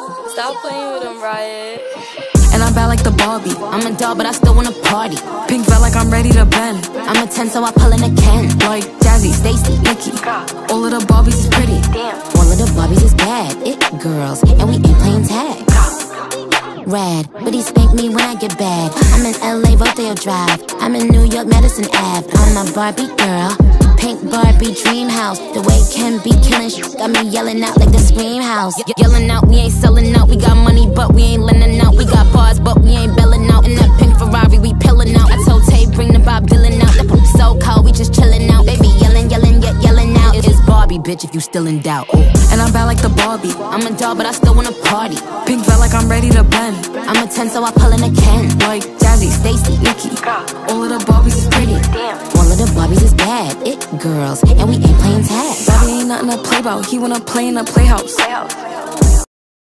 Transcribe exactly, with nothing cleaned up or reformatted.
Stop playing with him, Riot. And I'm bad like the Barbie. I'm a doll, but I still wanna party. Pink felt like I'm ready to bend. I'm a ten, so I pull in a Ken. Like Jazzy, Stacy, Nikki. All of the Barbies is pretty. All of the Barbies is bad. It girls, and we ain't playing tag. Rad, but he spank me when I get bad. I'm in L A, Rodeo Drive. I'm in New York, Madison Ave. I'm a Barbie girl. Pink Barbie dream house. The way Ken be killing sh got me yelling out like the Scream House. Ye yelling out, we ain't selling out. We got money, but we ain't lending out. We got bars, but we ain't belling out. In that pink Ferrari, we pillin' out. I told Tay, bring the Bob Dylan out. The so cold, we just chillin' out. Baby yelling, yelling, yet yelling out. It's Barbie, bitch, if you still in doubt. Ooh. And I'm bad like the Barbie. I'm a doll, but I still wanna party. Pink felt like I'm ready to bend. I'm a ten, so I pull in a Ken. Like Jazzy, Stacy, Nikki. All of the Barbies is pretty. All of the Barbies is bad. It girls, and we ain't playing tag. Barbie ain't nothing to play about. He wanna play in a playhouse.